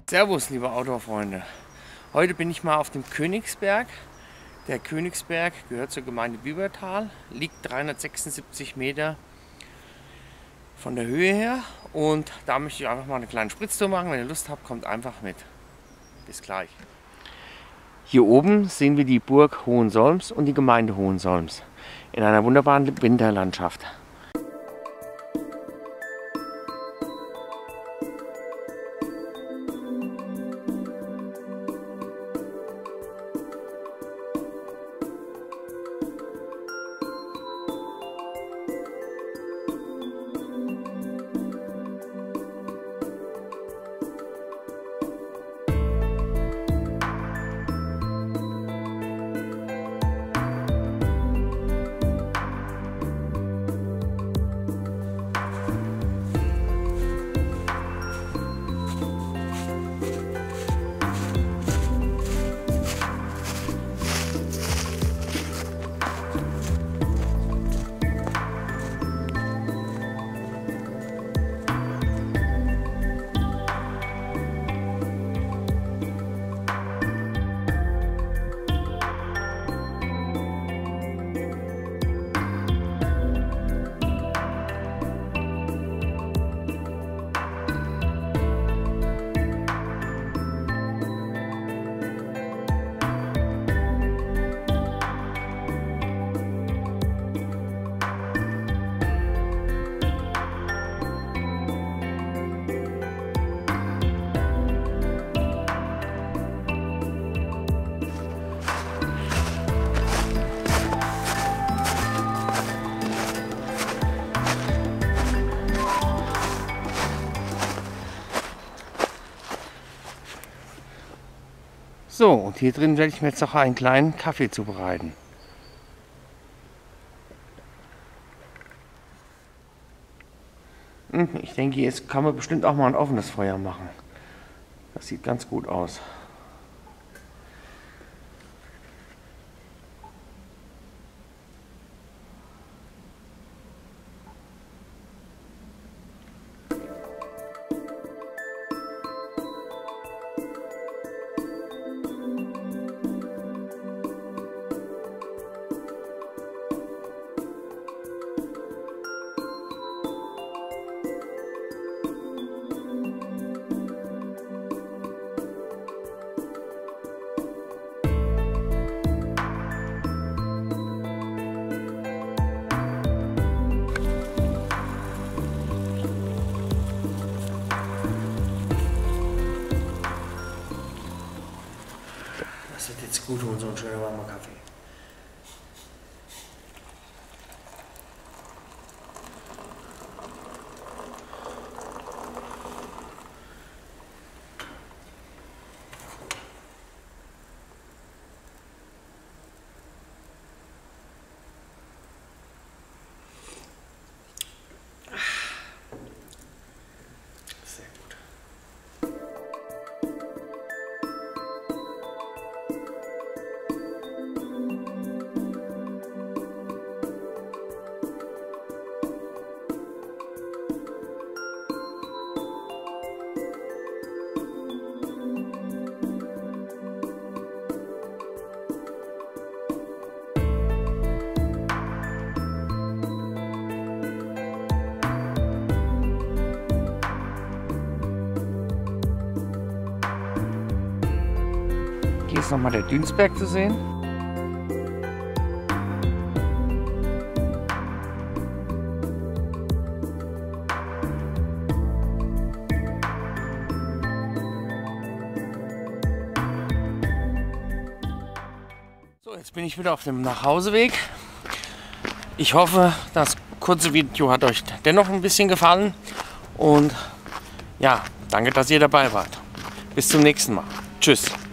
Servus, liebe Outdoor-Freunde. Heute bin ich mal auf dem Königsberg. Der Königsberg gehört zur Gemeinde Biebertal, liegt 376 Meter von der Höhe her. Und da möchte ich einfach mal eine kleine Spritztour machen. Wenn ihr Lust habt, kommt einfach mit. Bis gleich. Hier oben sehen wir die Burg Hohensolms und die Gemeinde Hohensolms in einer wunderbaren Winterlandschaft. So, und hier drin werde ich mir jetzt noch einen kleinen Kaffee zubereiten. Ich denke, jetzt kann man bestimmt auch mal ein offenes Feuer machen. Das sieht ganz gut aus. Das wird jetzt gut und so ein schöner warmer Kaffee. Sehr gut. Hier ist nochmal der Dünsberg zu sehen. So, jetzt bin ich wieder auf dem Nachhauseweg. Ich hoffe, das kurze Video hat euch dennoch ein bisschen gefallen. Und ja, danke, dass ihr dabei wart. Bis zum nächsten Mal. Tschüss.